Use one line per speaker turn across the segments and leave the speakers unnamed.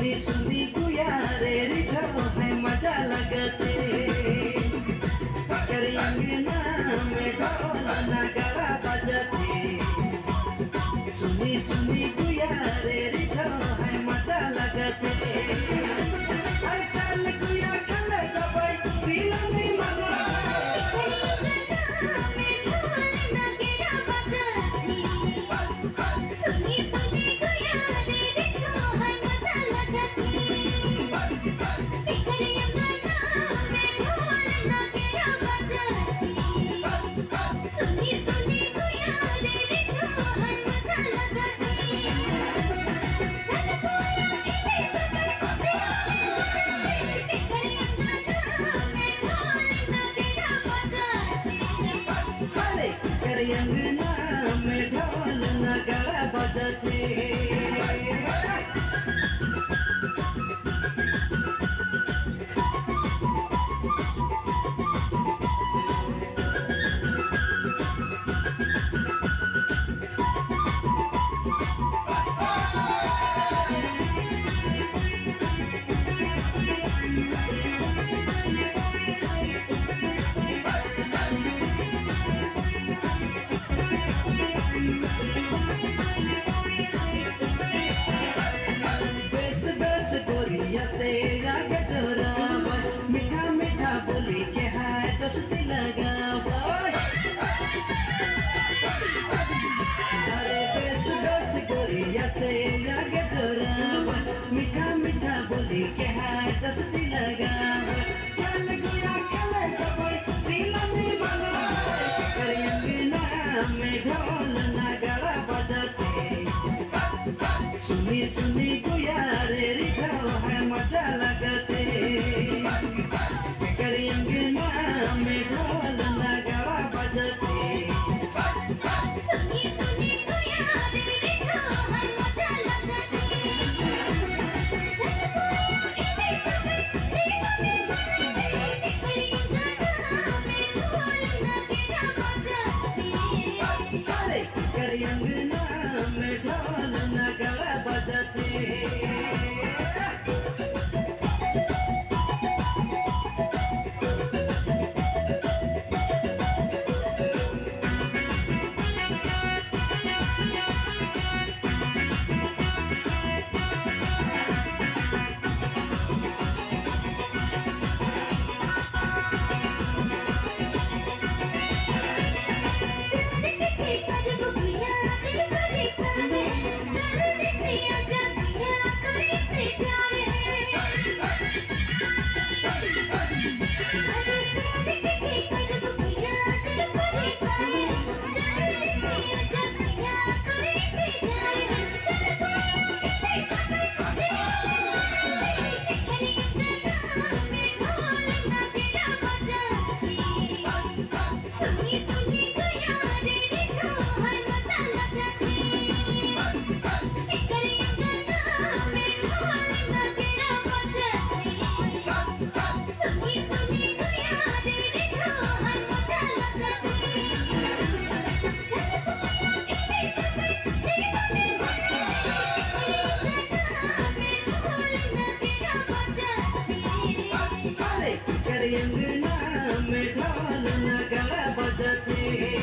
सुनी सुनी गुया रे रिझो है मजा लगते कर अंगना में ढोल नगाड़ा बजते सुनी सुनी गुया रे रिझो है मजा लगते अरे चल गुया खंडे जबै दिल में मना अंगना में ढोल नगाड़ा बजते से आगे जोरावा मीठा मीठा बोली के हाय दोस्ती लगावा अरे बेस बेस गोरिया से आगे जोरावा मीठा मीठा बोली के हाय दोस्ती लगावा चल गुया खेले जबै दिल में मना कर अंगना में ढोल नगाड़ा बजते सुनी सुनी गुया रे रिझो है मजा लगते कर अंगना में ढोल नगाड़ा बजते सुनी सुनी गुया रे रिझो है मजा लगते कर अंगना में ढोल नगाड़ा बजते अंगना में ढोल नगाड़ा बजते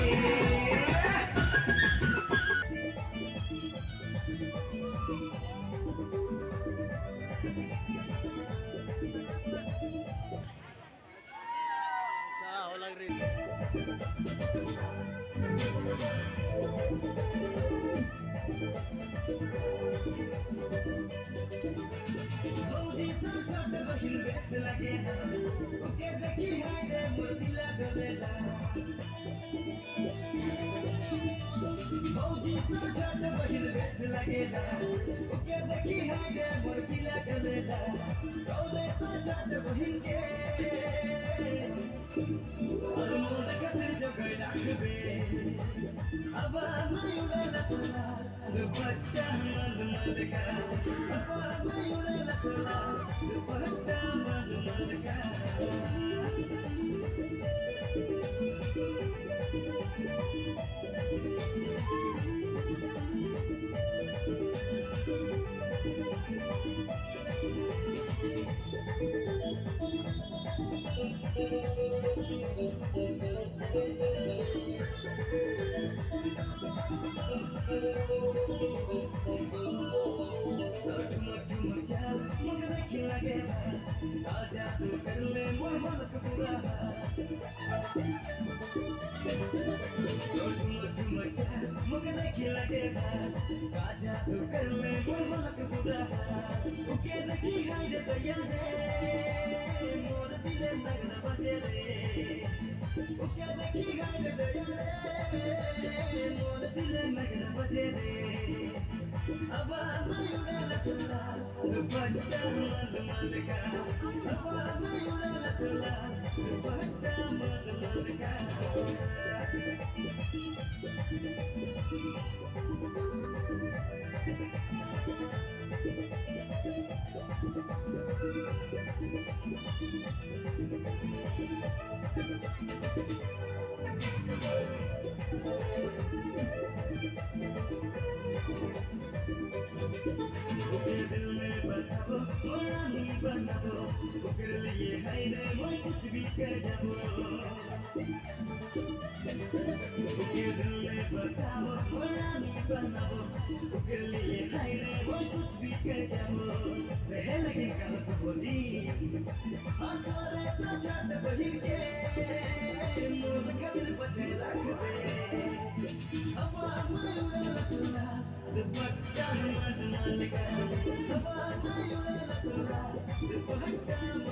लगे ना ओके देखी हाय रे मुर्दिला डोलेला मौजी तो छट बहिल बेस लगे ना ओके देखी हाय रे मुर्दिला डोलेला डोले तो छट बहिल के और मोर खातिर जगह राखबे अब मैं उड़ेला तोला दुपट्टा मल मल का अब मैं उड़ेला तोला दुपट्टा मल मल का ठुमक चाल मुख देखी लगे आजा तू कर ले मोर मन को पूरा ठुमक चाल मुख देखी लगे आजा तू कर ले मोर मन को पूरा उके देखी हाय रे दया रे मोर दिले नगन बजे रे उके देखी हाय रे दया रे मोर दिले नगन बजे रे अब मैं लटला बट्टा मल मल का अब मैं लटला बट्टा मल मल का दिल में बसाओ रानी बनाओ तेरे लिए है रे मैं कुछ भी कर जाऊँ दिल में बसाओ रानी बनाओ तेरे लिए है रे मैं कुछ भी कर जाऊँ सहे लगे कल तो बोली अथोरे तो छट बही के मोर कदर बचे रख दे अब मैं उड़ा दुपट्टा मल मल का अब मैं उड़ा दुपट्टा